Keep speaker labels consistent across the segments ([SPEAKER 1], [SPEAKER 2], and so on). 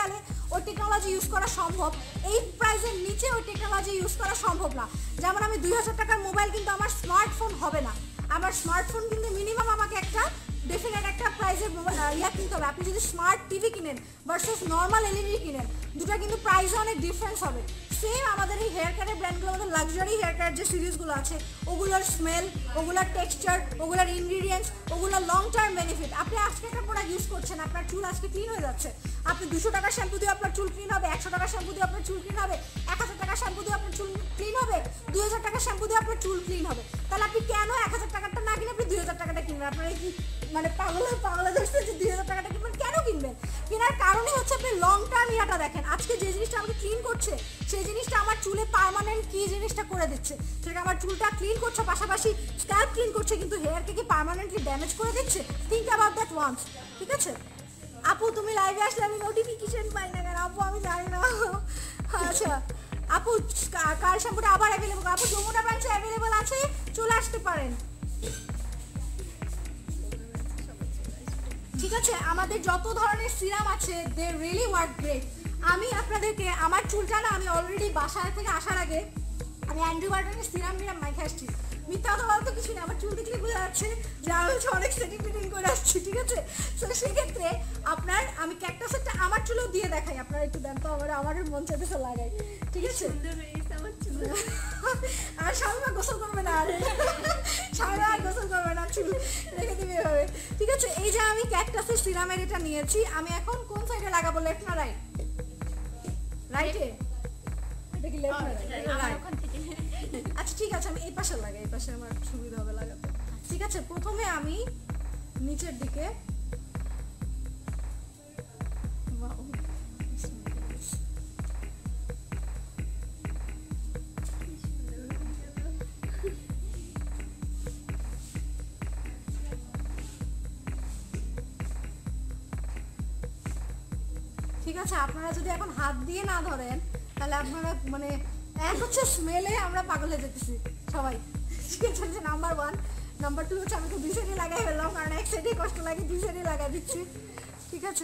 [SPEAKER 1] টাকালে ওই technology use করা সম্ভব, এই প্রাইসের নিচে ওই টেকনোলজি ইউজ করা সম্ভব না। যেমন আমি 2000 টাকার মোবাইল কিন্তু আমার স্মার্টফোন হবে না, আমার স্মার্টফোন কিন্তু মিনিমাম আমাকে একটা ডেফিনেট একটা প্রাইসের কিনতে হবে। আপনি যদি স্মার্ট টিভি কিনেন ভার্সেস নর্মাল এলইডি কিনেন, দুটো কিন্তু প্রাইসে অনেক ডিফারেন্স হবে। সেম আমাদের এই হেয়ার কেয়ারের ব্র্যান্ডগুলো, আমাদের লাক্সারি হেয়ার কেয়ার যে সিরিজগুলো আছে, ওগুলোর স্মেল, ওগুলোর টেক্সচার, ওগুলোর ইনগ্রিডিয়েন্টস, ওগুলোর লং টার্ম বেনিফিট। আপনি আজকে একটা প্রোডাক্ট ইউজ করছেন, আপনার চুল আজকে ক্লিন হয়ে যাচ্ছে, আপনি 200 টাকার শ্যাম্পু দিয়ে আপনার চুল ক্লিন হবে, 100 টাকার শ্যাম্পু দিয়ে আপনার চুল ক্লিন হবে, 1000 টাকার শ্যাম্পু দিয়ে আপনার চুল ক্লিন হবে, 2000 টাকার শ্যাম্পু দিয়ে আপনার চুল ক্লিন হবে। তাহলে আপনি কেন 1000 টাকারটা না কিনে আপনি 2000 টাকাটা কিনবেন? আপনার কি মানে পাগলা ধরছে যে 2000 টাকাটা কিনবেন? কেন কিনবেন? কেনার কারণে হচ্ছে আপনি লং টার্ম ইয়াটা দেখেন। আজকে যে জিনিসটা আমাকে ক্লিন করছে, সেই জিনিসটা আমার চুলে পার্মানেন্ট কি জিনিসটা করে দিচ্ছে, সেটা আমার চুলটা ক্লিন করছে, পাশাপাশি স্ক্যাল্প ক্লিন করছে, কিন্তু হেয়ারকে কি পার্মানেন্টলি ড্যামেজ করে দিচ্ছে? থিঙ্ক অ্যাবাউট দ্যাট ওয়ান্স, ঠিক আছে? আপু তুমি লাইভে আসলে আমি নোটিফিকেশন পাই না কেন আপু? আমি জানি না। আচ্ছা আপু, কার শ্যাম্পুটা আবার অ্যাভেলেবল? আপু যমুনা ব্রাঞ্চে অ্যাভেলেবল আছে, চলে আসতে পারেন, ঠিক আছে? আমাদের যত ধরনের সিরাম আছে, দে রিয়েলি ওয়ার্ক গ্রেট। আমি আপনাদেরকে আমার চুলটা না, আমি অলরেডি বাসায় থেকে আসার আগে আমি অ্যান্ড্রু বার্টনের সিরাম মাইকে আসছি। মিথ্যা কথা বলতে কিছু নেই, আমার চুল দেখলে বোঝা যাচ্ছে যে আমি হচ্ছে অনেক সেটিং টেটিং করে আসছি, ঠিক আছে? তো সেক্ষেত্রে আপনার আমি ক্যাকটাসেরটা আমার চুলেও দিয়ে দেখাই, আপনারা একটু দেন তো, আমার মন চাইতেছে লাগাই, ঠিক আছে? আর স্বামীমা গোসল করবে না, আর স্বামীমা আর গোসল করবে না, চুল রেখে দিবে এভাবে, ঠিক আছে? এই যে আমি ক্যাকটাসের সিরামের এটা নিয়েছি, আমি এখন কোন সাইডে লাগাবো, লেফট না রাইট? রাইটে? এটা কি লেফট না রাইট? আচ্ছা ঠিক আছে, আমি এই পাশে লাগাই, এই পাশে আমার সুবিধা হবে লাগাতে, ঠিক আছে? প্রথমে আমি নিচের দিকে, ঠিক আছে? আপনারা যদি এখন হাত দিয়ে না ধরেন তাহলে আপনারা মানে এক হচ্ছে স্মেলে আমরা পাগল হয়ে যেতেছি সবাই, ঠিক আছে? নাম্বার 1, নাম্বার 2 হচ্ছে আমি তো 2 সাইডে লাগাই ফেললাম, কারণ এক সাইডে কষ্ট লাগে, 2 সাইডে লাগাই দিচ্ছি, ঠিক আছে?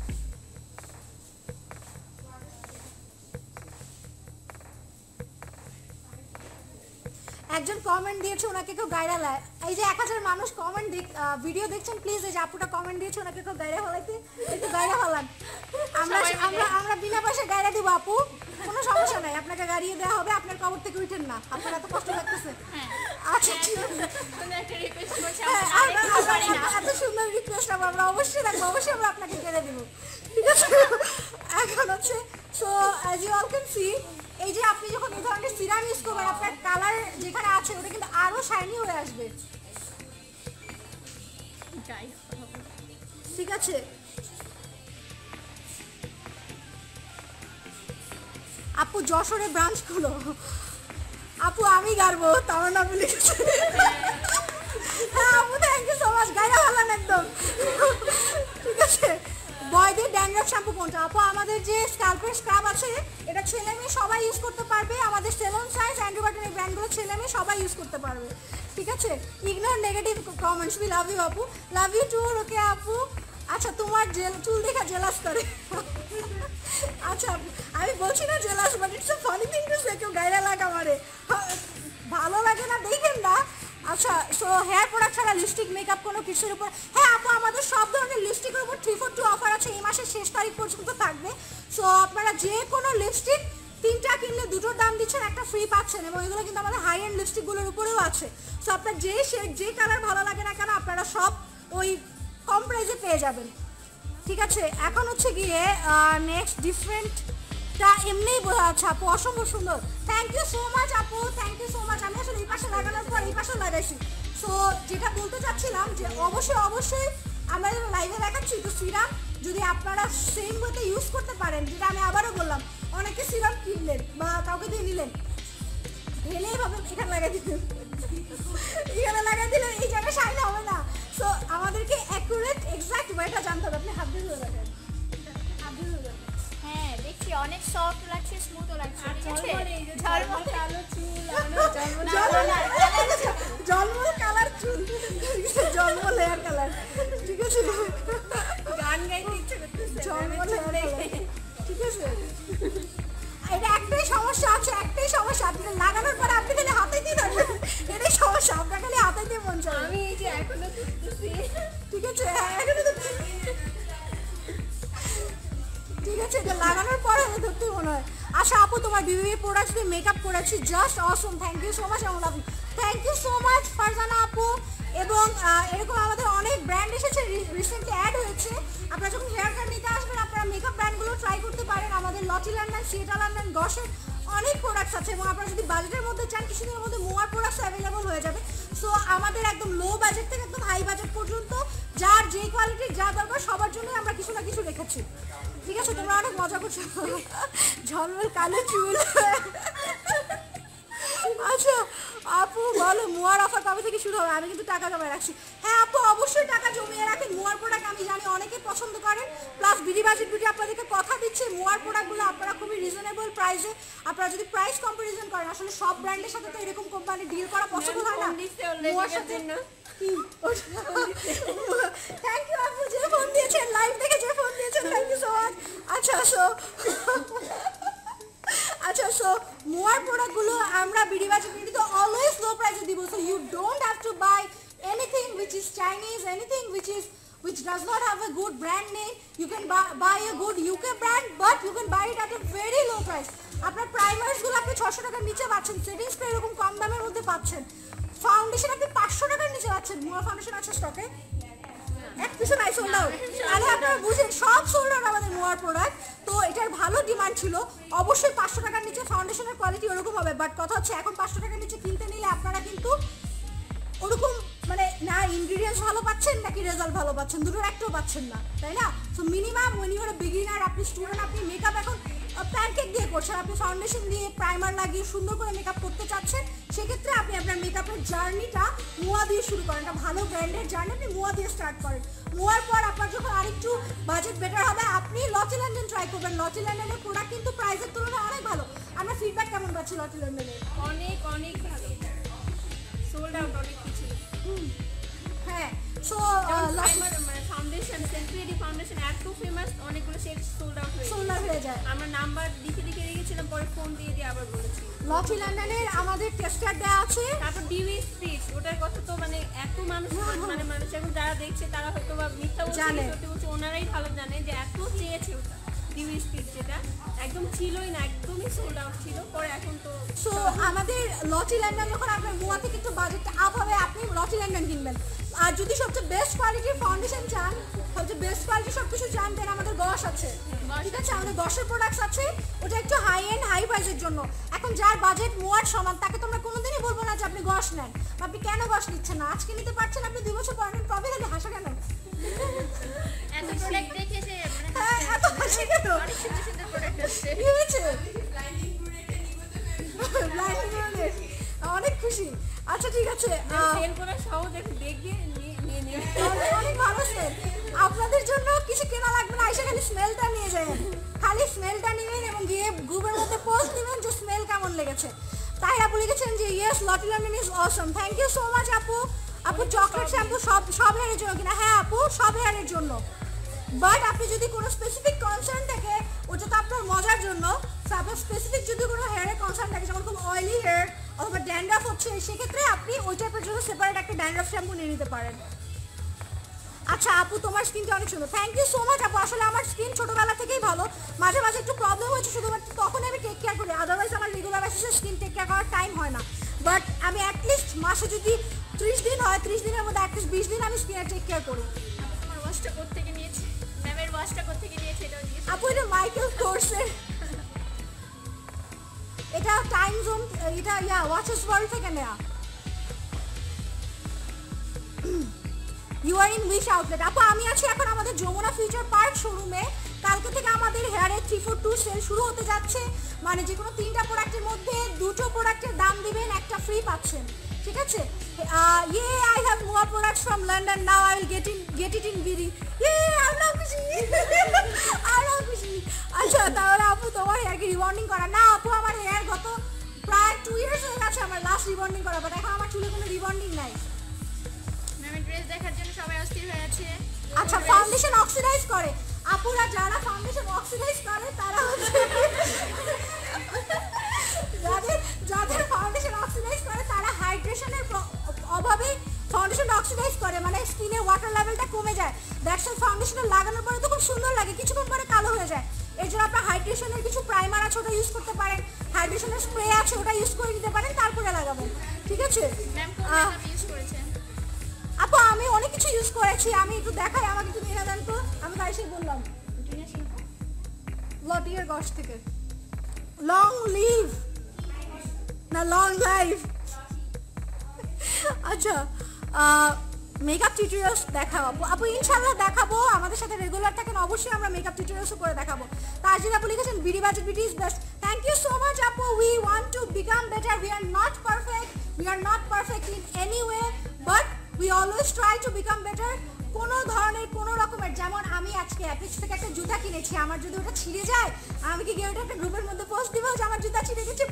[SPEAKER 1] একজন কমেন্ট দিয়েছে ওনাকে কেউ গায়রা লায়, এই যে 1000 মানুষ কমেন্ট ভিডিও দেখছেন, প্লিজ এই যে আপুটা কমেন্ট দিয়েছে ওনাকে কেউ গায়রা ফলাইতে, একটু গায়রা ফলান। আমরা বিনা পয়সা গায়রা দিব আপু, কোনো সমস্যা নাই, আপনাকে গাড়িয়ে দেওয়া হবে, আপনার কবর থেকে উঠেন না, আপনার এত কষ্ট লাগতেছে। আচ্ছা ঠিক আছে, এত সুন্দর রিকোয়েস্ট আমরা অবশ্যই রাখবো, অবশ্যই আমরা আপনাকে কেড়ে দেবো, ঠিক আছে? এখন হচ্ছে so as you all can see, এই যে আপনি যখন এই ধরনের সিরাম ইউজ করবেন, আপনার কালার যেখানে আছে ওটা কিন্তু আরো শাইনি হয়ে আসবে, ঠিক আছে? আপু যশোরে ব্রাঞ্চ খুলো, আপু আমি গারবো, তার নাম লিখেছে। হ্যাঁ আপু, থ্যাংক ইউ সো মাচ, গাইরা ভালো একদম, ঠিক আছে? বয়দের ড্যান্ড্রাফ শ্যাম্পু কোনটা? আপু আমাদের যে স্ক্যাল্পের স্ক্রাব আছে, এটা ছেলে মেয়ে সবাই ইউজ করতে পারবে, আমাদের সেলন সাইজ অ্যান্ড্রু বাটন এই ব্র্যান্ডগুলো ছেলে মেয়ে সবাই ইউজ করতে পারবে, ঠিক আছে? Ignore negative comments, we love you আপু, লাভ ইউ টু, ওকে আপু। আচ্ছা তোমার চুল দেখা জেলাস করে, আচ্ছা আমি বলছি না jealous, but it's a funny thing to say, কেউ গায়রা লাগা মারে, ভালো লাগে না দেখেন না। আচ্ছা সো হেয়ার প্রোডাক্ট ছাড়া লিপস্টিক, মেকআপ কোনো কিছুর উপর, হ্যাঁ আপু আমাদের সব ধরনের লিপস্টিকের উপর 342 অফার আছে, এই মাসের শেষ তারিখ পর্যন্ত থাকবে। সো আপনারা যে কোনো লিপস্টিক 3টা কিনলে 2টোর দাম দিচ্ছেন, একটা ফ্রি পাচ্ছেন, এবং এগুলো কিন্তু আমাদের হাই এন্ড লিপস্টিকগুলোর উপরেও আছে। সো আপনার যে শেড যে কালার ভালো লাগে না কেন, আপনারা সব ওই কম প্রাইসে পেয়ে যাবেন, ঠিক আছে? এখন হচ্ছে গিয়ে নেক্সট ডিফারেন্টটা এমনিই বোঝা যাচ্ছে আপু, অসম্ভব সুন্দর, থ্যাংক ইউ সো মাচ আপু, থ্যাংক ইউ সো মাচ। আমি আসলে এই পাশে লাগানোর পর এই পাশে লাগাইছি। সো যেটা বলতে চাচ্ছিলাম যে অবশ্যই আমরা লাইভে দেখাচ্ছি, তো সিরাম যদি আপনারা সেম ওয়েতে ইউজ করতে পারেন, যেটা আমি আবারও বললাম, অনেকে সিরাম কিনলেন বা কাউকে দিয়ে নিলেন, ঢেলে এভাবে এখানে লাগাই দিলেন, এখানে লাগাই দিলেন, এই জায়গায় শাইন হবে না। সো আমাদেরকে অ্যাকুরেট এক্সাক্ট ওয়েটা জানতে হবে। আপনি হাত দিয়ে ধরে রাখেন, হাত দিয়ে ধরে রাখেন,
[SPEAKER 2] হ্যাঁ দেখছি অনেক সফট লাগছে, স্মুথও লাগছে, ঠিক আছে?
[SPEAKER 1] জন্ম কালার চুল, জন্ম লেয়ার কালার, ঠিক আছে?
[SPEAKER 2] গান গাইতে ইচ্ছে করতেছে,
[SPEAKER 1] জন্ম লেয়ার, ঠিক আছে, এটা লাগানোর পরে ধরতে মনে হয়। আচ্ছা আপু, তোমার বিবিবি প্রোডাক্টস দিয়ে মেকআপ করেছি, just awesome, thank you so much. Thank you so much Farzana আপু। এবং এরকম আমাদের অনেক ব্র্যান্ড এসেছে, রিসেন্টলি অ্যাড হয়েছে। আপনারা যখন হেয়ার কাট নিতে আসবেন আপনারা মেকআপ ব্র্যান্ডগুলো ট্রাই করতে পারেন। আমাদের লটি লন্ডন, সিয়েটা লন্ডন, গসের অনেক প্রোডাক্টস আছে। এবং আপনারা যদি বাজেটের মধ্যে চান, কিছুদিনের মধ্যে মোয়ার প্রোডাক্টস অ্যাভেলেবল হয়ে যাবে। সো আমাদের একদম লো বাজেট থেকে একদম হাই বাজেট পর্যন্ত যার যে কোয়ালিটির যা দরকার সবার জন্য আমরা কিছু না কিছু রেখেছি। ঠিক আছে, তোমরা অনেক মজা করছো। ঝলমল কালো চুল। আচ্ছা আপু বলো, মোয়ার অফার কবে থেকে শুরু হবে? আমি কিন্তু টাকা জমায় রাখছি। হ্যাঁ আপু, অবশ্যই টাকা জমিয়ে রাখেন। মোয়ার প্রোডাক্ট আমি জানি অনেকে পছন্দ করেন, প্লাস বিডি বাজেট বিউটি আপনাদেরকে কথা দিচ্ছে মোয়ার প্রোডাক্টগুলো আপনারা খুবই রিজনেবল প্রাইসে, আপনারা যদি প্রাইস কম্পারিজন করেন, আসলে সব ব্র্যান্ডের সাথে তো এরকম কোম্পানি ডিল করা পসিবল হয় না। মোয়ার সাথে থ্যাংক ইউ আপু, যে ফোন দিয়েছেন, লাইভ দেখে যে ফোন দিয়েছেন, থ্যাংক ইউ সো মাচ। আচ্ছা সো মোয়ার প্রোডাক্টগুলো আমরা বিডি বাজেট বিউটিতে অলওয়েজ লো প্রাইসে দিব। So you don't have to buy anything which is Chinese, anything which does not have a good brand name. You can buy a good UK brand, but you can buy it at a very low price. আপনার প্রাইমার্সগুলো আপনি 600 টাকার নিচে পাচ্ছেন, setting spray এরকম কম দামের মধ্যে পাচ্ছেন, foundation আপনি 500 টাকার নিচে পাচ্ছেন। মোয়ার ফাউন্ডেশন আছে স্টকে, এক পিছু নাই, সোল্ড আউট। তাহলে আপনারা বুঝেন সব সোল্ড আউট আমাদের মোয়ার প্রোডাক্ট। তো এটার ভালো ডিমান্ড ছিল, অবশ্যই 500 টাকার নিচে ফাউন্ডেশনের কোয়ালিটি ওরকম হবে। বাট কথা হচ্ছে এখন 500 টাকার নিচে কিনতে নিলে আপনারা কিন্তু ওরকম মানে না ইনগ্রিডিয়েন্টস ভালো পাচ্ছেন নাকি রেজাল্ট ভালো পাচ্ছেন, দুটোর একটাও পাচ্ছেন না, তাই না? So minimum when you are a beginner, আপনি স্টুডেন্ট, আপনি মেকআপ এখন প্যানকেক দিয়ে করছেন, আপনি ফাউন্ডেশন দিয়ে প্রাইমার লাগিয়ে সুন্দর করে মেকআপ করতে চাচ্ছেন, সেক্ষেত্রে আপনি আপনার মেকআপের জার্নিটা মোয়া দিয়ে শুরু করেন। একটা ভালো ব্র্যান্ডের জার্নি আপনি মোয়া দিয়ে স্টার্ট করেন। মোয়ার পর আপনার যখন আরেকটু বাজেট বেটার হবে, আপনি লটি লন্ডন ট্রাই করবেন। লটি লন্ডনের প্রোডাক্ট কিন্তু প্রাইসের তুলনায় অনেক ভালো। আমরা ফিডব্যাক কেমন পাচ্ছি লটি লন্ডনের?
[SPEAKER 2] অনেক অনেক ভালো, সোল্ড আউট অনেক কিছু।
[SPEAKER 1] হ্যাঁ সো
[SPEAKER 2] ফাউন্ডেশন, সেন্ট্রিডি ফাউন্ডেশন এত ফেমাস, অনেকগুলো শেড সোল্ড আউট
[SPEAKER 1] হয়ে যায়।
[SPEAKER 2] আমরা নাম্বার লিখে রেখেছিলাম, পরে ফোন দিয়ে আবার বলেছি।
[SPEAKER 1] লটি লন্ডনের আমাদের টেস্টার দেওয়া আছে।
[SPEAKER 2] তারপর ডিউই স্পিচ, ওটার কথা তো মানে এত মানুষ, মানে মানুষ এখন যারা দেখছে তারা হয়তো বা মিথ্যা বলছে, সত্যি বলছে, ওনারাই ভালো জানে যে এত চেয়েছে ওটা। ডিউই স্পিচ যেটা একদম ছিলই না, একদমই সোল্ড আউট ছিল, পরে এখন তো।
[SPEAKER 1] সো আমাদের লটি লন্ডন যখন আপনার মোয়া থেকে একটু বাজেটটা আপ হবে, আপনি লটি লন্ডন কিনবেন। আর যদি সবচেয়ে বেস্ট কোয়ালিটির ফাউন্ডেশন চান, সবচেয়ে বেস্ট কোয়ালিটির সব কিছু চান, দেন আমাদের গস আছে। ঠিক আছে, আমাদের গসের প্রোডাক্টস আছে, ওটা একটু হাই এন্ড হাই প্রাইসের জন্য। এখন যার বাজেট মোয়ার সমান তাকে তোমরা কোনোদিনই বলবো না যে আপনি গস নেন, আপনি কেন গস নিচ্ছেন না, আজকে নিতে পারছেন, আপনি 2 বছর পর নেন, কবে হলে হাসা কেন?
[SPEAKER 2] এত প্রোডাক্ট দেখে যে
[SPEAKER 1] হ্যাঁ এত হাসি কেন?
[SPEAKER 2] অনেক সুন্দর সুন্দর প্রোডাক্ট আছে।
[SPEAKER 1] কি হয়েছে? অনেক খুশি। আচ্ছা ঠিক আছে,
[SPEAKER 2] সেল করা সহ দেখবে নিয়ে
[SPEAKER 1] অনেক ভালো সেল। আপনাদের জন্য কিছু কেনা লাগবে না, এসে খালি স্মেলটা নিয়ে যাবেন, খালি স্মেলটা নেবেন এবং গিয়ে গ্রুপের মধ্যে পোস্ট দিবেন যে স্মেল কেমন লেগেছে। তাই আপু লিখেছেন যে yes Lottie London is awesome, thank you so much আপু। আপু চকলেট শ্যাম্পু সব হেয়ারের জন্য কিনা? হ্যাঁ আপু, সব হেয়ারের জন্য। বাট আপনি যদি কোনো স্পেসিফিক কনসার্ন থাকে, ওটা তো আপনার মজার জন্য। আপনার স্পেসিফিক যদি কোনো হেয়ারের কনসার্ন থাকে, যেমন খুব অয়েলি হেয়ার অথবা ড্যান্ড্রাফ হচ্ছে, সেক্ষেত্রে আপনি ওই টাইপের জন্য সেপারেট একটা ড্যান্ড্রাফ শ্যাম্পু নিয়ে নিতে পারেন। আচ্ছা আপু, তোমার স্কিনটা অনেক সুন্দর, থ্যাংক ইউ সো মাচ আপু। আসলে আমার স্কিন ছোটোবেলা থেকেই ভালো, মাঝে মাঝে একটু প্রবলেম হয়েছে, শুধুমাত্র তখনই আমি টেক কেয়ার করি, আদারওয়াইজ আমার রেগুলার বেসিসে স্কিন টেক কেয়ার করার টাইম হয় না। বাট আমি অ্যাটলিস্ট মাসে যদি 30 দিন হয়, 30 দিনের মধ্যে অ্যাটলিস্ট 20 দিন আমি স্কিনের টেক কেয়ার করি।
[SPEAKER 2] আমার ওয়াশটা কোত্থেকে নিয়েছে, ম্যামের ওয়াশটা কোত্থেকে নিয়েছে এটাও জিজ্ঞেস।
[SPEAKER 1] আপু এটা মাইকেল কোর্সের, এটা টাইম জোন, এটা ওয়াচেস ওয়ার্ল্ড থেকে নেয়া। You are in wish outlet. আপু আমি আছি এখন আমাদের যমুনা ফিউচার পার্ক শোরুমে। কালকে থেকে আমাদের হেয়ারের 342 সেল শুরু হতে যাচ্ছে, মানে যে কোনো 3টা প্রোডাক্টের মধ্যে 2টো প্রোডাক্টের দাম দিবেন, একটা ফ্রি পাচ্ছেন। ঠিক আছে, I have more products from London, now I will get it in BD. আমরা খুশি, আমরা খুশি। আচ্ছা তাহলে আপু তোমার হেয়ার কি রিবন্ডিং করা? না আপু, আমার হেয়ার গত প্রায় 2 ইয়ার্স হয়ে গেছে আমার লাস্ট রিবন্ডিং করা, বাট এখন আমার চুলে কোনো রিবন্ডিং নাই।
[SPEAKER 2] ম্যামের ড্রেস দেখার জন্য সবাই অস্থির হয়ে আছে।
[SPEAKER 1] আচ্ছা ফাউন্ডেশন অক্সিডাইজ করে? আপুরা যারা ফাউন্ডেশন অক্সিডাইজ করে তারা যাদের ফাউন্ডেশন অক্সিডাইজ করে তারা হাইড্রেশনের অভাবে ফাউন্ডেশন অক্সিডাইজ করে, মানে স্কিনের ওয়াটার লেভেলটা কমে যায়। দ্যাটস ওয়াই ফাউন্ডেশন লাগানোর পরে তো খুব সুন্দর লাগে, কিছুক্ষণ পরে কালো হয়ে যায়। এর জন্য আপনার হাইড্রেশনের কিছু প্রাইমার আছে ওটা ইউজ করতে পারেন, হাইড্রেশনের স্প্রে আছে ওটা ইউজ করে নিতে পারেন, তারপরে লাগাবেন। ঠিক আছে আপু, আমি অনেক কিছু ইউজ করেছি, আমি একটু দেখাই, আমাকে একটু নিয়ে দেন তো। আমি তাই সে বললাম লটিয়ার গস থেকে লং লিভ না লং লাইফ। আচ্ছা মেকআপ টিউটোরিয়ালস দেখাবো আপু, ইনশাআল্লাহ দেখাবো, আমাদের সাথে রেগুলার থাকেন অবশ্যই আমরা মেকআপ টিউটোরিয়ালসও করে দেখাবো। তাজিদ আপু লিখেছেন BD budget BD is best, thank you so much আপু। We want to become better, we are not perfect in any way, but we always try to become better. কোনো ধরনের কোনো রকমের, যেমন আমি আজকে অ্যাপেক্স থেকে একটা জুতা কিনেছি, আমার যদি ওটা ছিঁড়ে যায় আমি কি গিয়ে ওটা একটা গ্রুপের মধ্যে পোস্ট দিব যে আমার জুতা ছিঁড়ে গেছে?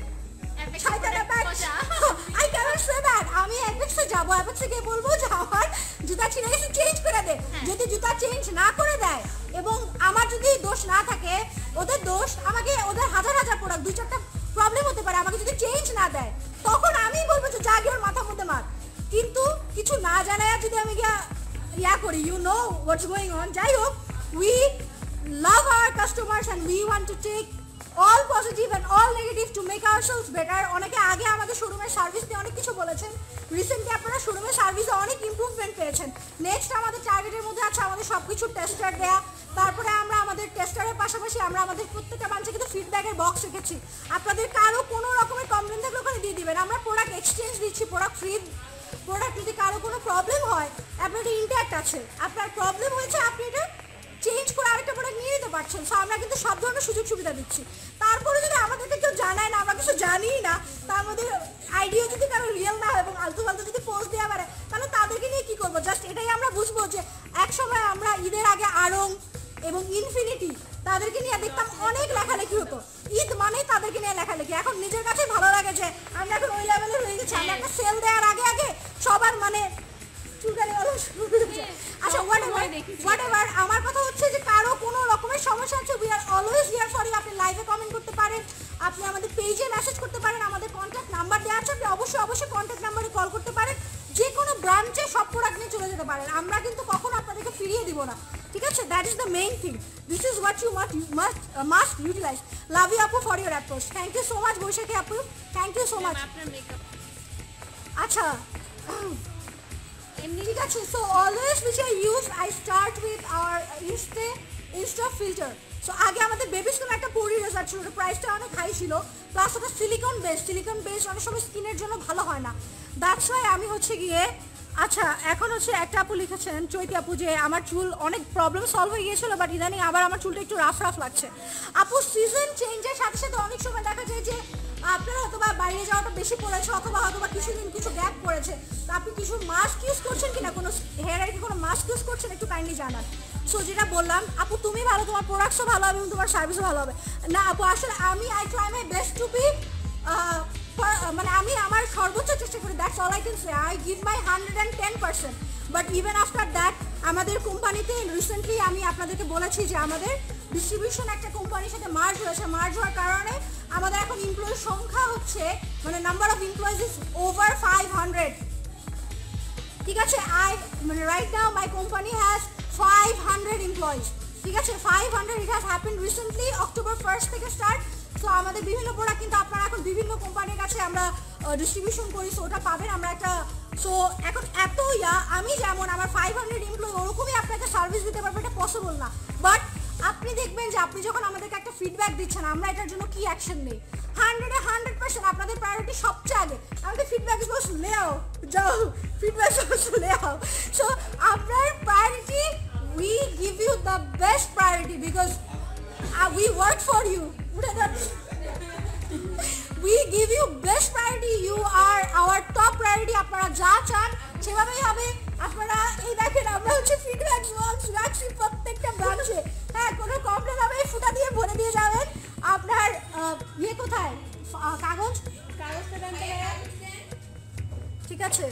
[SPEAKER 1] I cannot say that. আমি অ্যাপেক্সে যাব, অ্যাপেক্সে গিয়ে বলবো যে আমার জুতা ছিঁড়ে গেছে, চেঞ্জ করে দে। যদি জুতা চেঞ্জ না করে দেয় এবং আমার যদি দোষ না থাকে, ওদের দোষ, আমাকে ওদের হাজার হাজার প্রোডাক্ট 2-4টা প্রবলেম হতে পারে, আমাকে যদি চেঞ্জ না দেয় তখন আমি বলবো যে যা গিয়ে ওর মাথার মধ্যে মার। কিন্তু কিছু না জানায় যদি আমি গিয়া করি, you know what's going on. যাই হোক, we love our customers and we want to take all positive and all negative to make ourselves better. অনেকে আগে আমাদের শোরুমের সার্ভিস নিয়ে অনেক কিছু বলেছেন, রিসেন্টলি আপনারা শোরুমের সার্ভিসে অনেক ইমপ্রুভমেন্ট পেয়েছেন। নেক্সট আমাদের টার্গেটের মধ্যে আছে আমাদের সব কিছু টেস্টার দেয়া, তারপরে আমরা আমাদের টেস্টারের পাশাপাশি আমরা আমাদের প্রত্যেকটা ব্রাঞ্চে কিন্তু ফিডব্যাকের বক্স রেখেছি। আপনাদের কারো কোনো রকমের কমপ্লেন থাকলে ওখানে দিয়ে দিবেন, আমরা প্রোডাক্ট এক্সচেঞ্জ দিচ্ছি, প্রোডাক্ট ফ্রি প্রোডাক্ট। যদি কারো কোনো প্রবলেম হয়, আপনার এটা ইন্ট্যাক্ট আছে, আপনার প্রবলেম হয়েছে, আপনি এটা চেঞ্জ করে আরেকটা প্রোডাক্ট নিয়ে নিতে পারছেন। সো আমরা কিন্তু সব ধরনের সুযোগ সুবিধা দিচ্ছি। তারপরে যদি আমাদেরকে কেউ জানায় না, আমরা কিছু জানিই না, তার মধ্যে আইডিয়া যদি কারো রিয়েল না হয় এবং আলতু ফালতু যদি পোস্ট দেওয়া পারে, তাহলে তাদেরকে নিয়ে কী করবো? জাস্ট এটাই আমরা বুঝবো যে এক সময় আমরা ঈদের আগে আড়ং এবং ইনফিনিটি তাদেরকে নিয়ে দেখতাম অনেক লেখালেখি হতো, ঈদ মানেই তাদেরকে নিয়ে লেখালেখি। এখন নিজের কাছেই ভালো লাগে যে আমরা এখন ওই লেভেলে হয়ে গেছি, আমরা একটা সেল দেওয়ার আগে আগে সবার মানে আচ্ছা হোয়াটএভার। আমার কথা হচ্ছে যে কারো কোনো রকমের সমস্যা আছে, we are always here for you. আপনি লাইভে কমেন্ট করতে পারেন, আপনি আমাদের পেজে মেসেজ করতে পারেন, আমাদের কন্ট্যাক্ট নাম্বার দেওয়া আছে, আপনি অবশ্যই কন্ট্যাক্ট নাম্বারে কল করতে পারেন, যে কোনো ব্রাঞ্চে সব প্রোডাক্ট নিয়ে চলে যেতে পারেন। আমরা কিন্তু কখনো আপনাদেরকে ফিরিয়ে দিব না, ঠিক আছে? That is the main thing, this is what you must utilize. Love you আপু for your approach, thank you so much Baishakhi আপু, থ্যাংক ইউ সো মাচ। আচ্ছা ঠিক আছে, so always which I use, I start with our Insta filter. সো আগে আমাদের baby skin একটা পরি রেজাল্ট ছিল, ওটা প্রাইসটা অনেক হাই ছিল, প্লাস ওটা সিলিকন বেস অনেক সময় স্কিনের জন্য ভালো হয় না, দ্যাটস ওয়াই আমি হচ্ছে গিয়ে। আচ্ছা এখন হচ্ছে একটা আপু লিখেছেন, চৈতি আপু, যে আমার চুল অনেক প্রবলেম সলভ হয়ে গিয়েছিল, বাট ইদানিং আবার আমার চুলটা একটু রাফ লাগছে। আপু সিজন চেঞ্জের সাথে সাথে অনেক সময় দেখা যায় যে আপনারা হয়তোবা বাইরে যাওয়াটা বেশি পড়েছে, অথবা কিছুদিন কিছু গ্যাপ পড়েছে, তো আপনি কিছু মাস্ক ইউজ করছেন কিনা, কোনো হেয়ারের কি কোনো মাস্ক ইউজ করছেন, একটু কাইন্ডলি জানান। সো যেটা বললাম আপু, তুমি ভালো, তোমার প্রোডাক্টসও ভালো হবে এবং তোমার সার্ভিসও ভালো হবে। না আপু, আসলে I try my best to be, মানে আমি আমার সর্বোচ্চ চেষ্টা করি, that's all I can say. I give my 110%, but even after that আমাদের কোম্পানিতে রিসেন্টলি আমি আপনাদেরকে বলেছি যে আমাদের ডিস্ট্রিবিউশন একটা কোম্পানির সাথে মার্জ হয়েছে, মার্জ হওয়ার কারণে আমাদের এখন এমপ্লয়ির সংখ্যা হচ্ছে, মানে number of employees is over 500, ঠিক আছে? মানে right now my company has 500 employees, ঠিক আছে? 500, it has happened recently, October 1st থেকে স্টার্ট। সো আমাদের বিভিন্ন প্রোডাক্ট কিন্তু আপনারা এখন বিভিন্ন কোম্পানির কাছে আমরা ডিস্ট্রিবিউশন করি, সো ওটা পাবেন আমরা একটা। সো এখন এত আমি যেমন আমার 500 এমপ্লয়ি ওরকমই আপনাকে সার্ভিস দিতে পারবো, এটা পসিবল না। বাট আপনি দেখবেন যে আপনি যখন আমাদেরকে একটা ফিডব্যাক দিচ্ছেন, আমরা এটার জন্য কি অ্যাকশন নেই, 100% আপনাদের প্রায়োরিটি সবচেয়ে আগে। আমাদের ফিডব্যাক বস লেও যাও, ফিডব্যাক বস লেও। সো আপনার priority, we give you the best priority because we work for you. We give you best priority. You are our top priority. আপনারা যা চান সেভাবেই হবে। আপনারা এই দেখেন আমরা হচ্ছে ফিডব্যাক বক্স রাখছি প্রত্যেকটা ব্রাঞ্চে। হ্যাঁ, কোনো কমপ্লেন হবে ফুটা দিয়ে ভরে দিয়ে যাবেন। আপনার ইয়ে কোথায়, কাগজটা দেন, ঠিক আছে?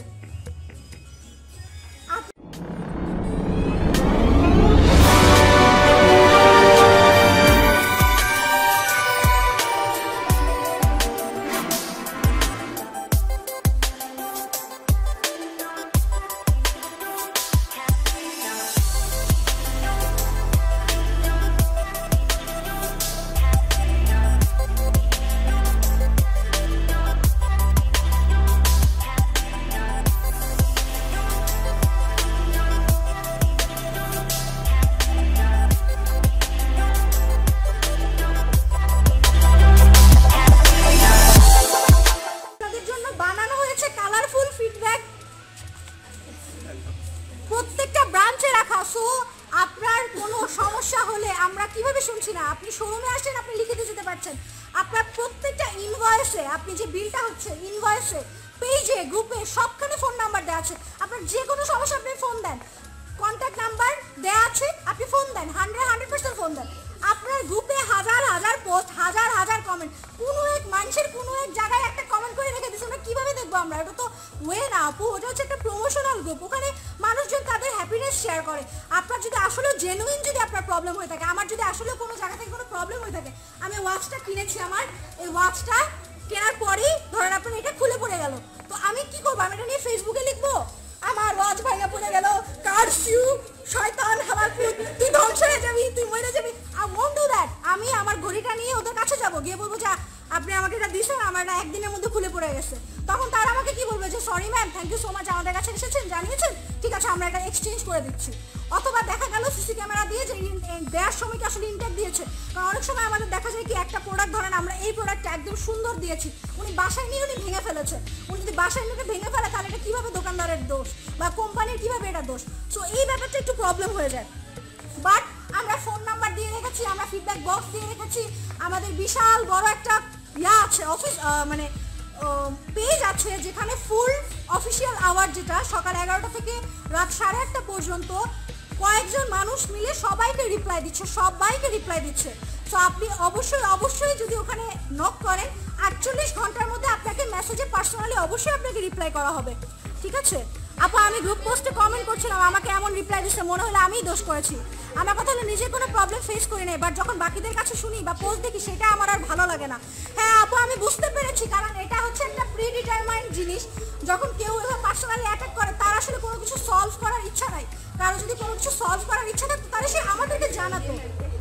[SPEAKER 1] আসছেন আপনি লিখে দিয়ে যেতে পারছেন। আপনার প্রত্যেকটা ইনভয়েসে আপনি যে বিলটা হচ্ছে ইনভয়েসে পেজে গ্রুপে সবখানে ফোন নাম্বার দেওয়া আছে। আপনার যে কোনো সমস্যা আপনি ফোন দেন, কন্ট্যাক্ট নাম্বার দেওয়া আছে, আপনি ফোন দেন, 100% ফোন দেন। আপনার গ্রুপে হাজার হাজার পোস্ট, হাজার হাজার কমেন্ট, কোনো এক মানুষের কোনো এক জায়গায় একটা কমেন্ট করে রেখে দিচ্ছে, ওটা কীভাবে দেখবো আমরা? এটা তো ওয়ে না আপু, ওটা হচ্ছে একটা প্রমোশনাল গ্রুপ, ওখানে মানুষজন তাদের হ্যাপিনেস শেয়ার করে। আপনার যদি আসলে জেনুইন যদি আপনার প্রবলেম হয়ে থাকে, আমার যদি আসলে কোনো জায়গা থেকে কোনো প্রবলেম হয়ে থাকে, আমি ওয়াচটা কিনেছি, আমার এই ওয়াচটা কেনার পরেই ধরেন আপনার এটা খুলে পড়ে গেল, তো আমি কি করবো? আমি এটা নিয়ে ফেসবুকে লিখবো আমার ওয়াচ ভাঙা পড়ে গেল, কারসিউ, শয়তান, হালাকুত, তুই ধ্বংস হয়ে যাবি, তুই মরে যাবি। I won't do that. আমি আমার ঘড়িটা নিয়ে ওদের কাছে যাবো, গিয়ে বলবো যে আপনি আমাকে এটা দিয়েছেন, আমার এটা একদিনের মধ্যে খুলে পড়ে গেছে। তখন তারা আমাকে কি বলবে যে sorry ma'am, thank you so much, আমাদের কাছে এসেছেন, জানিয়েছেন, ঠিক আছে আমরা এটা এক্সচেঞ্জ করে দিচ্ছি। অথবা দেখা গেল সিসি ক্যামেরা দিয়ে যে দেওয়ার সময় কি আসলে ইনটেক দিয়েছে। কারণ অনেক সময় আমাদের দেখা যায় কি একটা প্রোডাক্ট ধরেন আমরা এই প্রোডাক্টটা একদম সুন্দর দিয়েছি, উনি বাসায় নিয়ে উনি ভেঙে ফেলেছে। উনি যদি বাসায় নিয়ে ভেঙে ফেলে তাহলে এটা কীভাবে দোকানদারের দোষ বা কোম্পানির কীভাবে এটা দোষ? সো এই ব্যাপারটা একটু প্রবলেম হয়ে যায়। বাট আমরা ফোন নাম্বার দিয়ে রেখেছি, আমরা ফিডব্যাক বক্স দিয়ে রেখেছি, আমাদের বিশাল বড় একটা আছে অফিস, মানে পেজ আছে যেখানে ফুল অফিসিয়াল আওয়ার, যেটা সকাল 11টা থেকে রাত 8:30 পর্যন্ত কয়েকজন মানুষ মিলে সবাইকে রিপ্লাই দিচ্ছে। সো আপনি অবশ্যই যদি ওখানে নক করেন 48 ঘন্টার মধ্যে আপনাকে মেসেজে পার্সোনালি অবশ্যই আপনাকে রিপ্লাই করা হবে, ঠিক আছে? আপা আমি গ্রুপ পোস্টে কমেন্ট করছিলাম, আমাকে এমন রিপ্লাই দিচ্ছে, মনে হলো আমিই দোষ করেছি। আমার কথা হলো নিজের কোনো প্রবলেম ফেস করি নাই, বাট যখন বাকিদের কাছে শুনি বা পোস্ট দেখি সেটা আমার আর ভালো লাগে না। হ্যাঁ আপু আমি বুঝতে পেরেছি, কারণ এটা হচ্ছে একটা প্রিডিটারমাইন্ড জিনিস। যখন কেউ এভাবে পার্সোনালি অ্যাটাক করে তার আসলে কোনো কিছু সলভ করার ইচ্ছা নাই। কারণ যদি কোনো কিছু সলভ করার ইচ্ছা থাকতো তাহলে সে আমাদেরকে জানাতো।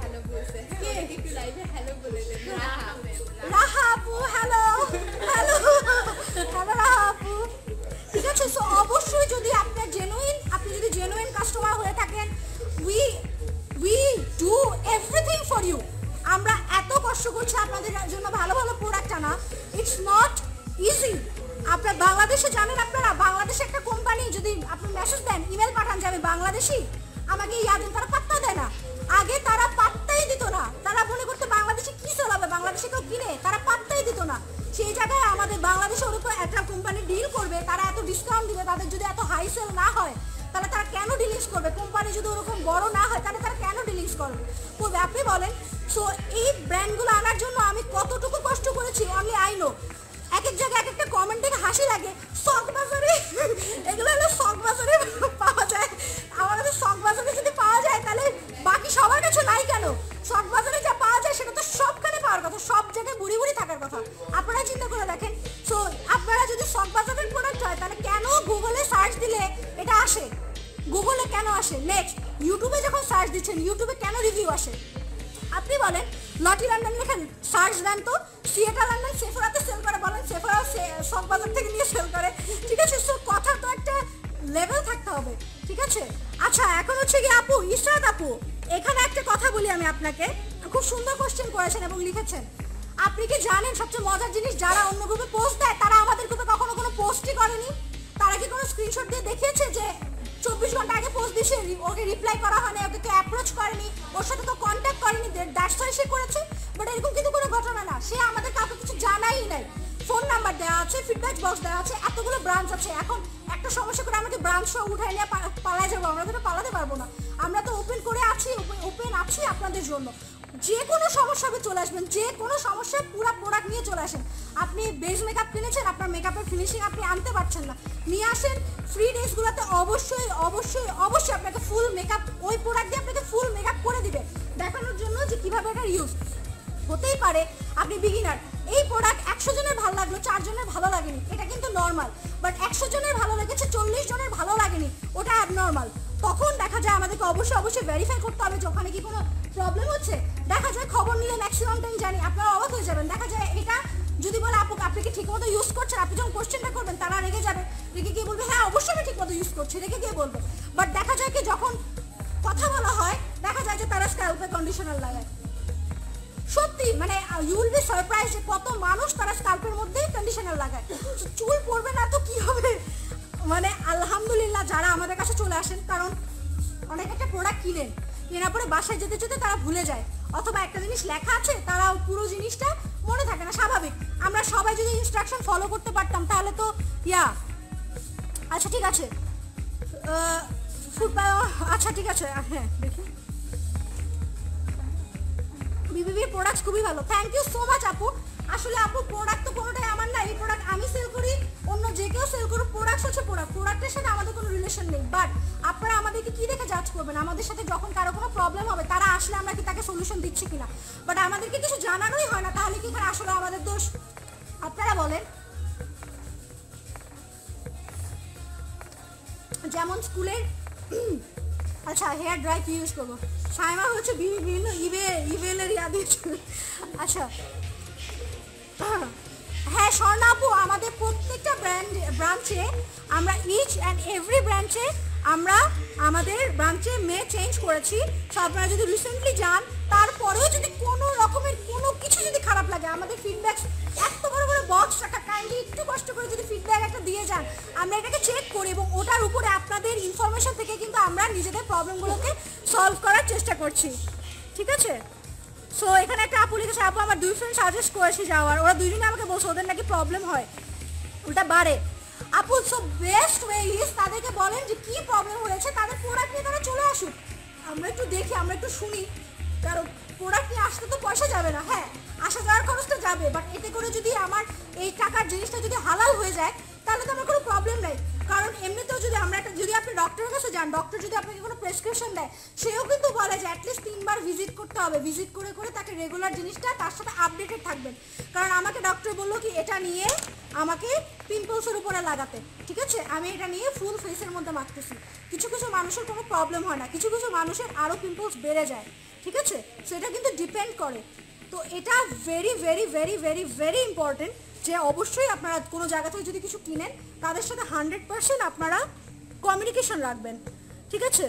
[SPEAKER 1] রাহা আপু, হ্যালো হ্যালো হ্যালো রাহা আপু, ঠিক আছে? সো অবশ্যই যদি আপনি যদি জেনুইন কাস্টমার হয়ে থাকেন, we do everything for you. আমরা এত কষ্ট করছি আপনাদের জন্য ভালো ভালো প্রোডাক্ট আনা, ইটস নট ইজি। আপনার বাংলাদেশে জানেন, আপনারা বাংলাদেশে একটা কোম্পানি যদি আপনি মেসেজ দেন, ইমেল পাঠান যে আমি বাংলাদেশি, আমাকে ইয়াদেন, তারা পাত্তা দেয় না। আগে তারা পাত্তাই দিত না, তারা মনে করতে বাংলাদেশে কি চলাবে, বাংলাদেশে কেউ কিনে, তারা পাত্তাই দিত না। সেই জায়গায় আমাদের বাংলাদেশে ওরকম একটা কোম্পানি ডিল করবে, তারা এত ডিসকাউন্ট দিবে, তাদের যদি এত হাই সেল না হয় তাহলে তারা কেন ডিলিংস করবে? কোম্পানি যদি ওরকম বড় না হয় তাহলে তারা কেন ডিলিংস করবে? আপনি বলেন। সো এই ব্র্যান্ডগুলো আনার জন্য আমি কতটুকু কষ্ট করেছি অনলি আই নো। এক এক জায়গায় এক একটা কমেন্ট দেখে হাসি লাগে, শখ বাজারে এগুলো হলো শখ বাজারে পাওয়া যায়। আমার কাছে শখ বাজারে যদি পাওয়া যায় তাহলে বাকি সবার কাছে নাই কেন? শখ বাজারে যা পাওয়া যায় সেটা তো সবখানে পাওয়ার কথা, সব জায়গায় বুড়ি থাকার কথা। আপনারা চিন্তা করে দেখেন। সো আপনারা যদি শখ বাজারের প্রোডাক্ট হয় তাহলে কেন গুগলে সার্চ দিলে এটা আসে? গুগলে কেন আসে? নেক্সট ইউটিউবে যখন সার্চ দিচ্ছেন, ইউটিউবে কেন রিভিউ আসে? আপনি বলেন। লটি লন্ডন লেখেন, সার্চ দেন তো, সিয়েটা লন্ডন সেফরাতে সেল করে, বলেন সেফরাও শখ বাজার থেকে নিয়ে সেল করে, ঠিক আছে? সো কথা তো একটা লেভেল থাকতে হবে, ঠিক আছে? আচ্ছা এখন হচ্ছে কি আপু, ইশরাত আপু, এখানে একটা কথা বলি আমি আপনাকে, খুব সুন্দর কোশ্চেন করেছেন এবং লিখেছেন। আপনি কি জানেন সবচেয়ে মজার জিনিস, যারা অন্য গ্রুপে পোস্ট দেয় তারা আমাদের গ্রুপে কখনো কোনো পোস্টই করেনি। তারা কি কোনো স্ক্রিনশট দিয়ে দেখিয়েছে যে 24 ঘন্টা আগে পোস্ট দিয়েছে, ওকে রিপ্লাই করা হয়নি, ওকে কেউ অ্যাপ্রোচ করেনি, ওর সাথে তো কন্ট্যাক্ট করেনি, দ্যাটস ওয়াই সে করেছে? বাট এরকম কিন্তু কোনো ঘটনা না, সে আমাদের কাউকে কিছু জানাই নাই। ফোন নাম্বার দেওয়া আছে, ফিডব্যাক বক্স দেওয়া আছে, এতগুলো ব্রাঞ্চ আছে। এখন একটা সমস্যা করে আমাকে ব্রাঞ্চ সহ উঠাই নিয়ে পালায় যাবো, আমরা তো পালাতে পারবো না। আমরা তো ওপেন আছি আপনাদের জন্য। যে কোনো সমস্যা হবে চলে আসবেন, যে কোনো সমস্যা পুরো প্রোডাক্ট নিয়ে চলে আসেন। আপনি বেজ মেকআপ কিনেছেন, আপনার মেকআপের ফিনিশিং আপনি আনতে পারছেন না, নিয়ে আসেন। ফ্রি ডেজগুলোতে অবশ্যই আপনাকে ফুল মেকআপ, ওই প্রোডাক্ট দিয়ে আপনাকে ফুল মেকআপ করে দিবে, দেখানোর জন্য যে কীভাবে এটা ইউজ। হতেই পারে আপনি বিগিনার, এই প্রোডাক্ট 100 জনের ভালো লাগলো, 4 জনের ভালো লাগেনি, এটা কিন্তু নর্মাল। বাট 100 জনের ভালো লেগেছে, 40 জনের ভালো লাগেনি, ওটা অ্যাবনর্মাল। তখন দেখা যায় আমাদেরকে অবশ্যই ভেরিফাই করতে হবে যে ওখানে কি কোনো প্রবলেম হচ্ছে। দেখা যায় খবর নিলে ম্যাক্সিমাম টাইম জানি, আপনারা অবাক হয়ে যাবেন। দেখা যায় এটা যদি বলে আপু আপনি কি ঠিকমতো ইউজ করছেন, আপনি যখন কোশ্চেনটা করবেন তারা রেগে যাবে, রেগে গিয়ে বলবে হ্যাঁ অবশ্যই আমি ঠিকমতো ইউজ করছি, রেগে গিয়ে বলবে। বাট দেখা যায় কি যখন কথা বলা হয় দেখা যায় যে তারা স্ক্যাল্পে কন্ডিশনার লাগায়। সত্যি মানে ইউ উইল বি সারপ্রাইজ যে কত মানুষ তারা স্ক্যাল্পের মধ্যেই কন্ডিশনার লাগায়। চুল পড়বে না তো কি হবে? মানে আলহামদুলিল্লাহ যারা আমাদের কাছে চলে আসেন, কারণ অনেক একটা প্রোডাক্ট কেনার পরে বাসায় যেতে তারা ভুলে যায়। অথবা একটা জিনিস লেখা আছে তারা পুরো জিনিসটা মনে থাকে না, স্বাভাবিক। আমরা সবাই যদি ইনস্ট্রাকশন ফলো করতে পারতাম তাহলে তো আচ্ছা ঠিক আছে, আচ্ছা ঠিক আছে, হ্যাঁ দেখি বিবিবির প্রোডাক্টস খুবই ভালো। থ্যাংক ইউ সো মাচ আপু। আসলে আপু প্রোডাক্ট তো কোনোটাই আমার না, এই প্রোডাক্ট আমি সেল করি, অন্য যে কেউ সেল করুক, প্রোডাক্ট হচ্ছে প্রোডাক্টের সাথে আমাদের কোনো রিলেশন নেই। বাট আপনারা আমাদেরকে কি দেখে জাজ করবেন? আমাদের সাথে যখন কারো কোনো প্রবলেম হবে তারা আসলে আমরা কি তাকে সলিউশন দিচ্ছি কিনা, বাট আমাদেরকে কিছু জানানোই হয় না, তাহলে কি এখানে আসলে আমাদের দোষ? আপনারা বলেন। যেমন স্কুলের আচ্ছা হেয়ার ড্রাই কি ইউজ করবো? সাইমা হচ্ছে বিভিন্ন ইমেলের আচ্ছা হ্যাঁ স্বর্ণা আপু, আমাদের প্রত্যেকটা ব্রাঞ্চে আমরা ইচ অ্যান্ড এভরি ব্রাঞ্চে আমরা আমাদের ব্রাঞ্চে চেঞ্জ করেছি। সো আপনারা যদি রিসেন্টলি যান, তারপরেও যদি কোনো রকমের কোনো কিছু যদি খারাপ লাগে, আমাদের ফিডব্যাক এত বড় বড় বক্স রাখা, কাইন্ডলি একটু কষ্ট করে যদি ফিডব্যাক একটা দিয়ে যান, আমরা এটাকে চেক করি এবং ওটার উপরে আপনাদের ইনফরমেশন থেকে কিন্তু আমরা নিজেদের প্রবলেমগুলোকে সলভ করার চেষ্টা করছি। ঠিক আছে? সো এখানে একটা আপু লিখেছে, আপু আমার 2 ফ্রেন্ড সাজেস্ট করেছি যাওয়ার, ওরা দুজনে আমাকে বলছে ওদের নাকি প্রবলেম হয়, ওটা বাড়ে। আপু সো বেস্ট ওয়ে ইজ তাদেরকে বলেন যে কি প্রবলেম হয়েছে, তাদের প্রোডাক্ট নিয়ে তারা চলে আসুক, আমরা একটু দেখি, আমরা একটু শুনি। কারণ প্রোডাক্ট নিয়ে আসতে তো পয়সা যাবে না, হ্যাঁ আসা যাওয়ার খরচটা যাবে, বাট এতে করে যদি আমার এই টাকার জিনিসটা যদি হালাল হয়ে যায় তাহলে তো আমার কোনো প্রবলেম নেই। কারণ এমনিতেও যদি যদি আপনি ডক্টরের কাছে যান, ডক্টর যদি আপনাকে কোনো প্রেসক্রিপশন দেয়, সেও কিন্তু বলে যে অ্যাটলিস্ট 3 বার ভিজিট করতে হবে, ভিজিট করে করে তাকে রেগুলার জিনিসটা তার সাথে আপডেটেড থাকবেন। কারণ আমাকে ডক্টর বললো কি এটা নিয়ে আমাকে পিম্পলসের উপরে লাগাতে, ঠিক আছে, আমি এটা নিয়ে ফুল ফেসের মধ্যে মাখতেছি। কিছু কিছু মানুষের কোনো প্রবলেম হয় না, কিছু কিছু মানুষের আরও পিম্পলস বেড়ে যায়, ঠিক আছে, সো এটা কিন্তু ডিপেন্ড করে। তো এটা very very very very very important যে অবশ্যই আপনারা কোনো জায়গা থেকে যদি কিছু কিনেন তাদের সাথে 100% আপনারা কমিউনিকেশন রাখবেন, ঠিক আছে।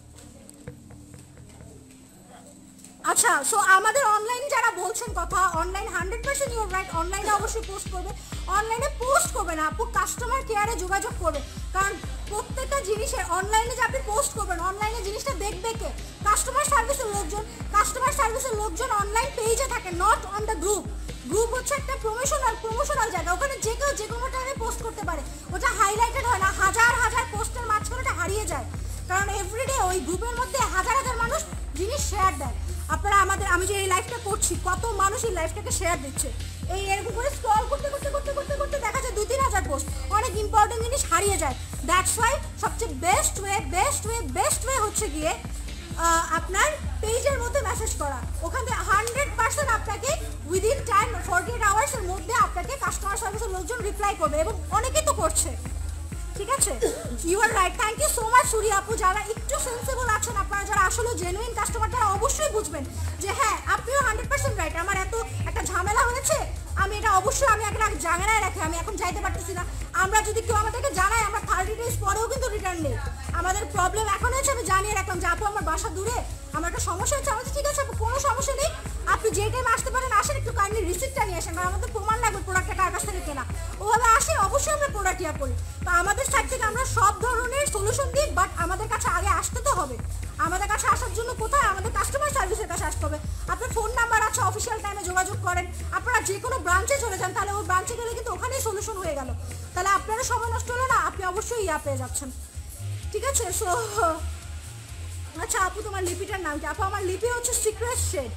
[SPEAKER 1] আচ্ছা সো আমাদের অনলাইনে যারা বলছেন কথা, অনলাইন 100% ইউর রাইট, অনলাইনে অবশ্যই পোস্ট করবে, অনলাইনে পোস্ট করবে না আপু, কাস্টমার কেয়ারে যোগাযোগ করবে। কারণ প্রত্যেকটা জিনিসের অনলাইনে যে আপনি পোস্ট করবেন, অনলাইনে জিনিসটা দেখবে কে? কাস্টমার সার্ভিসের লোকজন। কাস্টমার সার্ভিসের লোকজন অনলাইন পেজে থাকে, not on the group. Group হচ্ছে একটা প্রমোশনাল জায়গা, ওখানে যে কেউ যে কোনো টাইমে পোস্ট করতে পারে, ওটা হাইলাইটেড হয় না, হাজার হাজার পোস্টের মাঝখানে ওটা হারিয়ে যায়। কারণ এভরিডে ওই গ্রুপের মধ্যে হাজার হাজার মানুষ জিনিস শেয়ার দেয়। আপনারা আমি যে এই লাইভটা করছি, কত মানুষ এই লাইভটাকে শেয়ার দিচ্ছে, এই এরকম করে স্ক্রল করতে করতে করতে করতে করতে দেখা যায় 2-3 হাজার পোস্ট, অনেক ইম্পর্টেন্ট জিনিস হারিয়ে যায়। দ্যাটস ওয়াই সবচেয়ে বেস্ট ওয়ে হচ্ছে গিয়ে আপনার পেজের মধ্যে মেসেজ করা, ওখান থেকে 100% আপনাকে উইদিন টাইম 48 আওয়ার্সের মধ্যে আপনাকে কাস্টমার সার্ভিসের লোকজন রিপ্লাই করবে, এবং অনেকেই তো করছে, ঠিক আছে। You are right, thank you so much Suri আপু। যারা একটু সেন্সিবল আছেন, আপনারা যারা আসলে জেনুইন কাস্টমার, তারা অবশ্যই বুঝবেন যে হ্যাঁ আপনিও 100% রাইট, আমার এত একটা ঝামেলা হয়েছে, আমি এটা অবশ্যই আমি একটা জানায় রাখি, আমি এখন যাইতে পারতেছি না। আমরা যদি কেউ আমাদেরকে জানায়, আমরা 30 ডেজ পরেও কিন্তু রিটার্ন নেই। আমাদের প্রবলেম এখন হয়েছে, আমি জানিয়ে রাখলাম যে আপু আমার বাসা দূরে, আমার একটা সমস্যা হচ্ছে, আমাদের ঠিক আছে আপু কোনো সমস্যা নেই, আপনি যে টাইমে আসতে পারেন আসেন, একটু কাইন্ডলি রিসিপ্টটা নিয়ে আসেন, কারণ আমাদের প্রমাণ লাগবে প্রোডাক্টটা কার কাছ থেকে কেনা। ওভাবে আসে অবশ্যই আমরা প্রোডাক্ট করি। তো আমাদের সাইড থেকে আমরা সব ধরনের সলিউশন দিই, বাট আমাদের কাছে আগে আসতে তো হবে। আমাদের কাছে আসার জন্য কোথায়? আমাদের কাস্টমার সার্ভিসের কাছে আসতে হবে। আপনার ফোন নাম্বার আছে, অফিসিয়াল টাইমে যোগাযোগ করেন, আপনারা যে কোনো ব্রাঞ্চে চলে যান, তাহলে ওই ব্রাঞ্চে গেলে কিন্তু ওখানেই সলিউশন হয়ে গেল, তাহলে আপনারা সময় নষ্ট হলো না, আপনি অবশ্যই পেয়ে যাচ্ছেন, ঠিক আছে। সো আচ্ছা আপু তোমার লিপিটার নাম কি? আপু আমার লিপি হচ্ছে সিক্রেট শেড,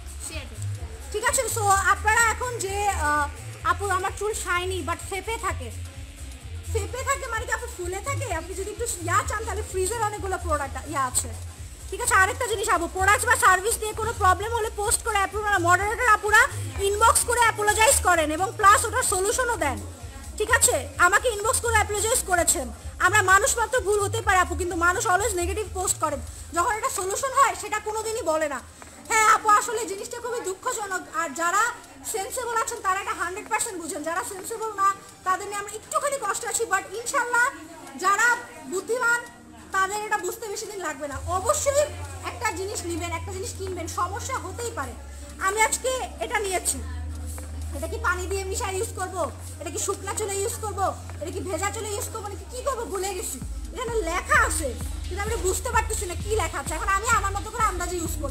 [SPEAKER 1] ঠিক আছে। সো আপনারা এখন যে আপু আমার চুল শাইনি বাট ফেপে থাকে মানে কি আপু ফুলে থাকে? আপনি যদি একটু চান তাহলে ফ্রিজের অনেকগুলো প্রোডাক্ট আছে, ঠিক আছে। আরেকটা জিনিস আপু, প্রোডাক্ট বা সার্ভিস নিয়ে কোনো প্রবলেম হলে পোস্ট করে আপনারা মডারেটর আপুরা ইনবক্স করে অ্যাপোলোজাইজ করেন, এবং প্লাস ওটার সলিউশনও দেন, ঠিক আছে। আমাকে ইনবক্স করে অ্যাপোলোজাইজ করেছেন। আমরা মানুষ মাত্র ভুল হতে পারে আপু, কিন্তু মানুষ অলওয়েজ নেগেটিভ পোস্ট করেন, যখন এটা সলিউশন হয় সেটা কোনোদিনই বলে না। হ্যাঁ আপু আসলে জিনিসটা খুবই দুঃখজনক, আর যারা সেন্সিবল আছেন তারা এটা 100% বুঝেন, যারা সেন্সিবল না তাদের নিয়ে আমরা একটুখানি কষ্ট আছি, বাট ইনশাল্লাহ যারা বুদ্ধিমান তাদের এটা বুঝতে বেশি দিন লাগবে না। অবশ্যই একটা জিনিস নেবেন, একটা জিনিস কিনবেন, সমস্যা হতেই পারে। আমি আজকে এটা নিয়েছি, এটা কি পানি দিয়ে মিশিয়ে ইউজ করবো, এটা কি শুকনা চুলে ইউজ করবো, এটা কি ভেজা চুলে ইউজ করবো, নাকি কি করবো ভুলে গেছি। এখানে লেখা আছে কিন্তু আমি বুঝতে পারতেছি না কি লেখা আছে, এখন আমি আমার মতো করে আন্দাজে ইউজ করলাম।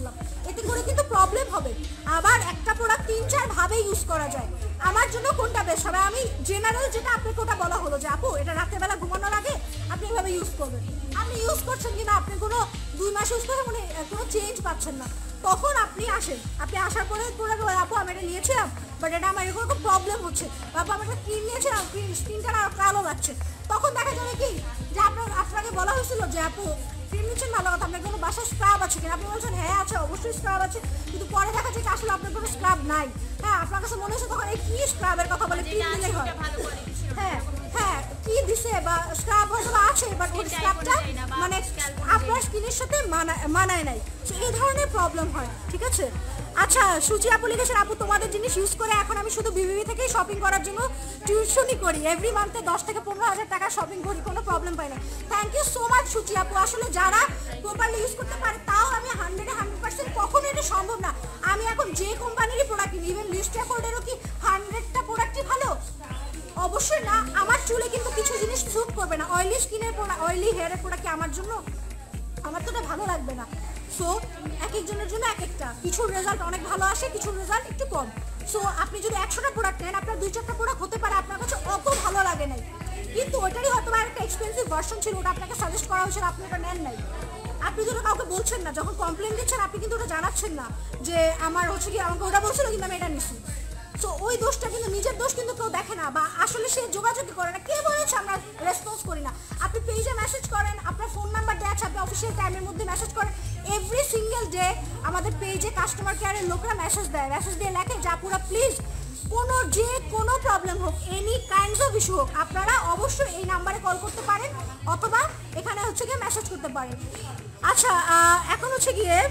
[SPEAKER 1] এতে করে কিন্তু প্রবলেম হবে। আবার একটা প্রোডাক্ট 3-4 ভাবে ইউজ করা যায়। আমার জন্য কোনটা বেস্ট হবে, আমি জেনারেল যেটা আপনাকে ওটা বলা হলো যে আপু এটা রাতের বেলা ঘুমানোর আগে আপনি এভাবে ইউজ করবেন। আপনি ইউজ করছেন কিনা, আপনি কোনো 2 মাস ইউজ করে মানে কোনো চেঞ্জ পাচ্ছেন না, তখন আপনি আসেন। আপনি আসার পরে আপু আমি এটা নিয়েছিলাম বাট এটা আমার এরকম একটা প্রবলেম হচ্ছে, আপু আমি একটা ক্রিম নিয়েছিলাম স্কিনটা আর কালো লাগছে, তখন দেখা যাবে কি যে আপনাকে বলা হয়েছিল যে আপু ক্রিম নিচ্ছেন ভালো কথা, আপনার কোনো বাসায় স্ক্রাব আছে কিনা, আপনি বলছেন হ্যাঁ আছে, অবশ্যই স্ক্রাব আছে, কিন্তু পরে দেখা যায় আসলে আপনার কোনো স্ক্রাব নাই। হ্যাঁ, আপনার কাছে মনে হচ্ছে তখন এই কি স্ক্রাবের কথা বলে, ক্রিম দিলেই হয়। হ্যাঁ হ্যাঁ, কি দিছে বা স্ক্রাব হয়তো আছে বাট ওই স্ক্রাবটা মানে আপনার স্কিনের সাথে মানায় নাই, তো এই ধরনের প্রবলেম হয়। ঠিক আছে, আচ্ছা সুচি আপু লিখেছেন আপু তোমাদের জিনিস ইউজ করে এখন আমি শুধু বিবিবি থেকেই শপিং করার জন্য টিউশনই করি, এভরি মান্থে 10 থেকে 15,000 টাকা শপিং করি, কোনো প্রবলেম পাই না। Thank you so much Suchi আপু। আসলে যারা প্রপারলি ইউজ করতে পারে, তাও আমি 100% কখনো এটা সম্ভব না। আমি এখন যে কোম্পানিরই প্রোডাক্ট কিনি, ইভেন লিস্টে ফোর্ডেরও কি 100টা প্রোডাক্টই ভালো? অবশ্যই না। আমার চুলে কিন্তু কিছু জিনিস স্যুট করবে না, অয়েলি স্কিনের প্রোডাক্ট, অয়েলি হেয়ারের প্রোডাক্ট কি আমার জন্য, আমার তো এটা ভালো লাগবে না। সো এক একজনের জন্য এক একটা, কিছু রেজাল্ট অনেক ভালো আসে, কিছু রেজাল্ট একটু কম। সো আপনি যদি 100টা প্রোডাক্ট নেন, আপনার 2-4টা প্রোডাক্ট হতে পারে আপনার কাছে অত ভালো লাগে নাই, কিন্তু ওটারই হয়তো একটা এক্সপেন্সিভ ভার্সন ছিল, ওটা আপনাকে সাজেস্ট করা হয়েছিল, আপনি ওটা নেন নাই। আপনি তো কাউকে বলছেন না, যখন কমপ্লেন দিচ্ছেন আপনি কিন্তু ওটা জানাচ্ছেন না যে আমার হচ্ছে কি আমাকে ওটা বলছিল কিন্তু আমি এটা নিচ্ছি। সো ওই দোষটা কিন্তু নিজের দোষ কিন্তু কেউ দেখে না, বা আসলে সে যোগাযোগ করে না, কে বলেছে আমরা রেসপন্স করি না। আপনি পেজে মেসেজ করেন, আপনার ফোন নাম্বার দেওয়া আছে, আপনি অফিসিয়াল টাইমের মধ্যে মেসেজ করেন, এভরি সিঙ্গেল ডে আমাদের পেজে কাস্টমার কেয়ারের লোকরা মেসেজ দেয়, মেসেজ দিয়ে লেখে যে আপুরা প্লিজ কোনো প্রবলেম হোক, এনি কাইন্ডস অফ ইস্যু হোক, আপনারা অবশ্যই এই নাম্বারে কল করতে পারেন অথবা এখানে হচ্ছে গিয়ে মেসেজ করতে পারেন। আচ্ছা এখন হচ্ছে গিয়ে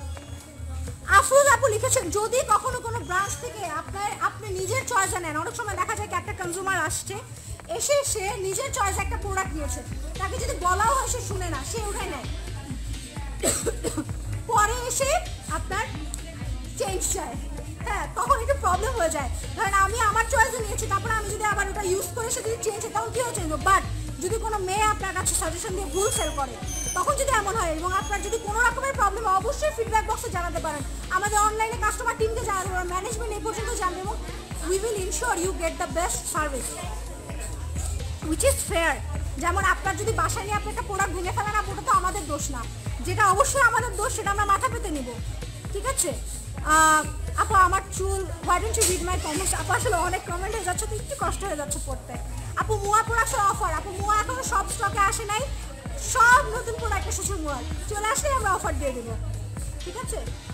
[SPEAKER 1] আফরোজ আপু লিখেছেন যদি কখনো কোনো ব্রাঞ্চ থেকে আপনি নিজের চয়েসে নেন, অনেক সময় দেখা যায় কি একটা কনজিউমার আসছে, এসে সে নিজের চয়েসে একটা প্রোডাক্ট নিয়েছে, তাকে যদি বলাও হয় সে শুনে না, সে উঠে নেয়, পরে এসে আপনার চেঞ্জ চায়, হ্যাঁ তখন একটু প্রবলেম হয়ে যায়। কারণ আমি আমার চয়েসে নিয়েছি, তারপরে আমি যদি আবার ওটা ইউজ করে সে যদি চেঞ্জ হয় তখন কী হচ্ছে, বাট যদি কোনো মেয়ে আপনার কাছে সাজেশন দিয়ে ভুল সেল করে, তখন যদি এমন হয় এবং আপনার যদি কোনো রকমের প্রবলেম হয় অবশ্যই ফিডব্যাক বক্সে জানাতে পারেন, আমাদের অনলাইনে কাস্টমার টিমকে জানাতে পারেন, ম্যানেজমেন্ট এই পর্যন্ত জানবে, এবং we will ensure you get the best service which is fair. যেমন আপনার যদি বাসায় নিয়ে আপনি একটা প্রোডাক্ট ভেঙে ফেলেন, ওটা তো আমাদের দোষ না, যেটা অবশ্যই আমাদের দোষ সেটা আমরা মাথা পেতে নিব। ঠিক আছে আপু আমার চুল, why don't you read my comments? আপু আসলে অনেক কমেন্ট হয়ে যাচ্ছে তো একটু কষ্ট হয়ে যাচ্ছে পড়তে। আপু মুয়া প্রোডাক্টের অফার, আপু মুয়া এখনো সব স্টকে আসে নাই, সব নতুন প্রোডাক্ট এসেছে মুয়ার, চলে আসলে আমরা অফার দিয়ে দেবো। ঠিক আছে,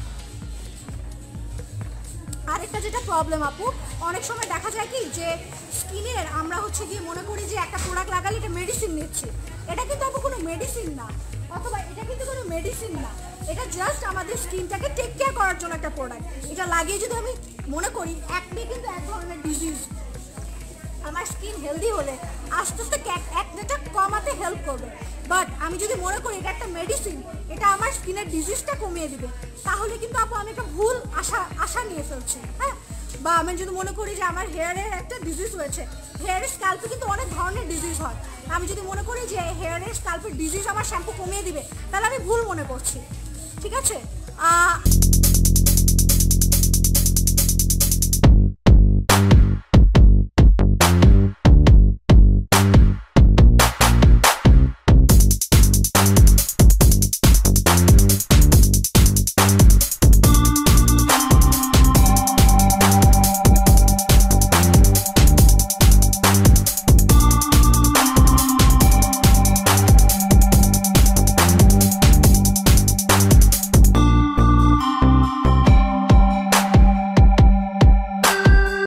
[SPEAKER 1] আরেকটা যেটা প্রবলেম আপু, অনেক সময় দেখা যায় কি যে স্কিনের আমরা হচ্ছে গিয়ে মনে করি যে একটা প্রোডাক্ট লাগালে এটা মেডিসিন নিচ্ছি, এটা কিন্তু আপু কোনো মেডিসিন না, অথবা এটা কিন্তু কোনো মেডিসিন না, এটা জাস্ট আমাদের স্কিনটাকে টেক কেয়ার করার জন্য একটা প্রোডাক্ট। এটা লাগিয়ে যদি আমি মনে করি একনে কিন্তু এক ধরনের ডিজিজ, আমার স্কিন হেলদি হলে আস্তে আস্তে একনেটা কমাতে হেল্প করবে, বাট আমি যদি মনে করি এটা একটা মেডিসিন, এটা আমার স্কিনের ডিজিজটা কমিয়ে দিবে, তাহলে কিন্তু আপু আমি একটা ভুল আশা নিয়ে ফেলছি। হ্যাঁ, বা আমি যদি মনে করি যে আমার হেয়ারের একটা ডিজিজ হয়েছে, হেয়ারের স্ক্যাল্পে কিন্তু অনেক ধরনের ডিজিজ হয়, আমি যদি মনে করি যে হেয়ারের স্ক্যাল্পের ডিজিজ আমার শ্যাম্পু কমিয়ে দিবে, তাহলে আমি ভুল মনে করছি। ঠিক আছে,